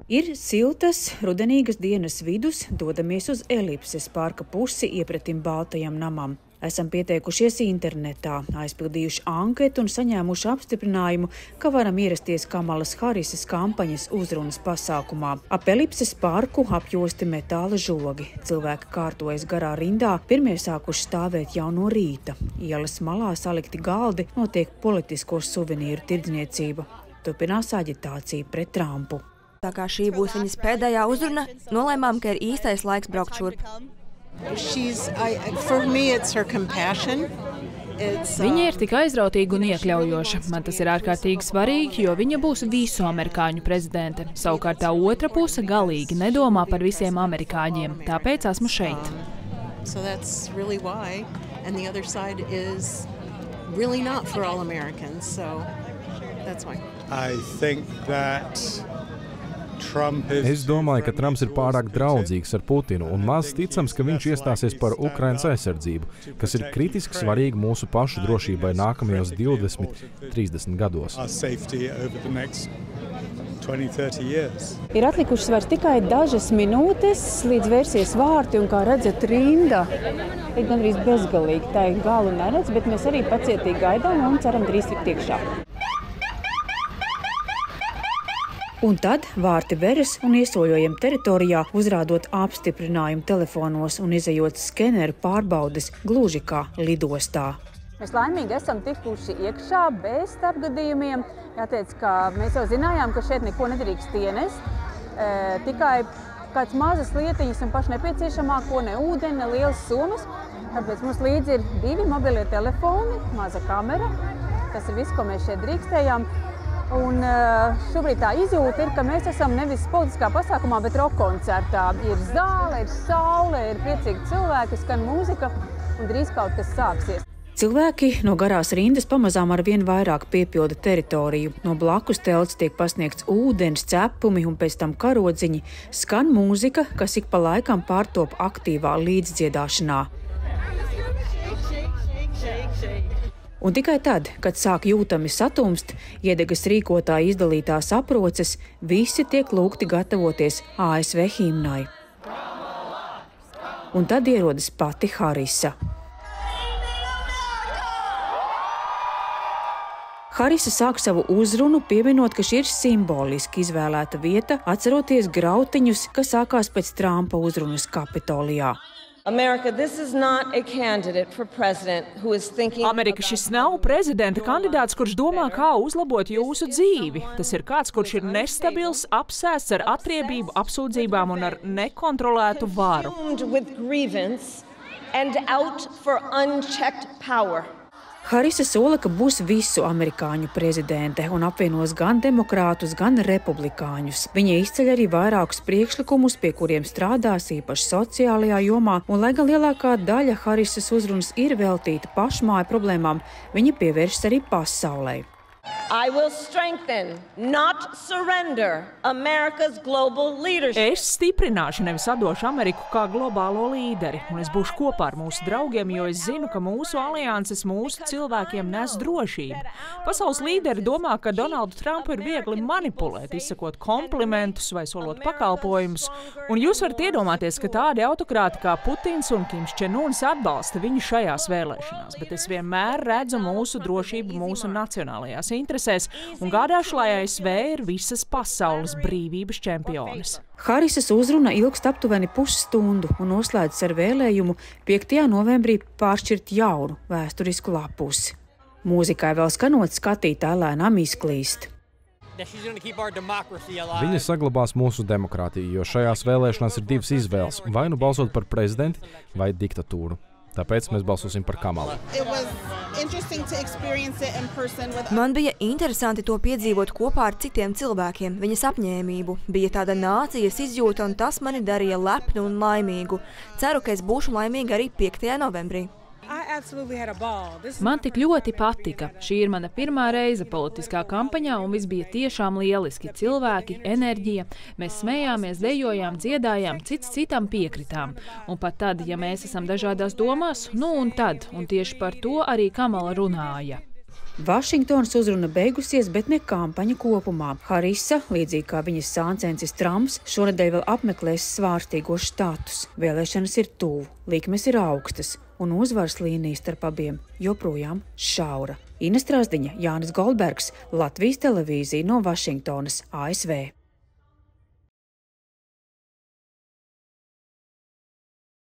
Ir siltas, rudenīgas dienas vidus, dodamies uz Elipses parka pusi iepretim Baltajam namam. Esam pieteikušies internetā, aizpildījuši anketu un saņēmuši apstiprinājumu, ka varam ierasties Kamalas Harises kampaņas uzrunas pasākumā. Ap Elipses parku apjosti metāla žogi. Cilvēki kārtojas garā rindā, pirmie sākuši stāvēt jau no rīta. Ielas malā salikti galdi, notiek politisko suvenīru tirdzniecība. Turpinās aģitācija pret Trumpu. Tā kā šī būs viņas pēdējā uzruna, nolēmām, ka ir īstais laiks braukt šurp. Viņa ir tik aizrautīga un iekļaujoša. Man tas ir ārkārtīgi svarīgi, jo viņa būs visu amerikāņu prezidente. Savukārt tā otra puse galīgi nedomā par visiem amerikāņiem. Tāpēc esmu šeit. Es domāju, ka Trumps ir pārāk draudzīgs ar Putinu un maz ticams, ka viņš iestāsies par Ukrainas aizsardzību, kas ir kritiski svarīgi mūsu pašu drošībai nākamajos 20-30 gados. Ir atlikušas vairs tikai dažas minūtes, līdz vērsies vārti, un, kā redzat, rinda ir gandrīz bezgalīgi. Tā ir galu neredz, bet mēs arī pacietīgi gaidām un ceram drīz tikt iekšā. Un tad vārti veras un iesoļojam teritorijā, uzrādot apstiprinājumu telefonos un izejot skeneru pārbaudes gluži kā lidostā. Mēs laimīgi esam tikuši iekšā bez starpgadījumiem. Jāteic, ka mēs jau zinājām, ka šeit neko nedrīkst ienest. Tikai kāds mazas lietiņas un paši nepieciešamāko, ne ūdeni, ne lielas summas. Tāpēc mums līdzi ir 2 mobilie telefoni, maza kamera. Tas ir viss, ko mēs šeit drīkstējām. Un šobrīd tā izjūta ir, ka mēs esam nevis politiskā pasākumā, bet rock koncertā. Ir zāle, ir saule, ir priecīgi cilvēki, skan mūzika un drīz kaut kas sāksies. Cilvēki no garās rindas pamazām ar vien vairāk piepilda teritoriju. No blakus telts tiek pasniegts ūdens, cepumi un pēc tam karodziņi. Skan mūzika, kas ik pa laikam pārtop aktīvā līdzdziedāšanā. Un tikai tad, kad sāk jūtami satumst, iedegas rīkotāji izdalītās aproces, visi tiek lūgti gatavoties ASV himnai. Un tad ierodas pati Harisa. Harisa sāk savu uzrunu, pieminot, ka šī ir simboliski izvēlēta vieta, atceroties grautiņus, kas sākās pēc Trumpa uzrunas Kapitolijā. Amerika, šis nav prezidenta kandidāts, kurš domā, kā uzlabot jūsu dzīvi. Tas ir kāds, kurš ir nestabils, apsēsts ar atriebību, apsūdzībām un ar nekontrolētu varu. Harisa sola, ka būs visu amerikāņu prezidente un apvienos gan demokrātus, gan republikāņus. Viņa izceļ arī vairākus priekšlikumus, pie kuriem strādās īpaši sociālajā jomā, un lai gan lielākā daļa Harisas uzrunas ir veltīta pašmāju problēmām, viņa pievēršas arī pasaulē. Es stiprināšu, nevis atdošu Ameriku kā globālo līderi, un es būšu kopā ar mūsu draugiem, jo es zinu, ka mūsu alianses mūsu cilvēkiem nes drošību. Pasaules līderi domā, ka Donaldu Trumpu ir viegli manipulēt, izsakot komplimentus vai solot pakalpojumus, un jūs varat iedomāties, ka tādi autokrāti kā Putins un Kims Čenuns atbalsta viņu šajās vēlēšanās, bet es vienmēr redzu mūsu drošību mūsu nacionālajās interesēs un gādāšu, lai ASV ir visas pasaules brīvības čempionis. Harisas uzruna ilgst aptuveni pusstundu un noslēdzas ar vēlējumu 5. novembrī pāršķirt jaunu vēsturisku lapusi. Mūzikai vēl skanot, skatītāji lēnām izklīst. Viņa saglabās mūsu demokrātiju, jo šajās vēlēšanās ir 2 izvēles – vai nu balsot par prezidenti vai diktatūru. Tāpēc mēs balsosim par Kamalu. Man bija interesanti to piedzīvot kopā ar citiem cilvēkiem, viņas apņēmību. Bija tāda nācijas izjūta, un tas mani darīja lepnu un laimīgu. Ceru, ka es būšu laimīga arī 5. novembrī. Man tik ļoti patika. Šī ir mana pirmā reize politiskā kampaņā, un viss bija tiešām lieliski. Cilvēki, enerģija. Mēs smējāmies, dejojām, dziedājām, cits citam piekritām. Un pat tad, ja mēs esam dažādās domās, nu un tad. Un tieši par to arī Kamala runāja. Vašingtonas uzruna beigusies, bet ne kampaņa kopumā. Harisa, līdzīgi kā viņas sāncensis Trumps, šonedēļ vēl apmeklēs svārstīgos štatus. Vēlēšanas ir tuvu, likmes ir augstas, un uzvaras līnija starp abiem joprojām šaura. Ina Strazdiņa, Jānis Goldbergs, Latvijas televīzija no Vašingtonas, ASV.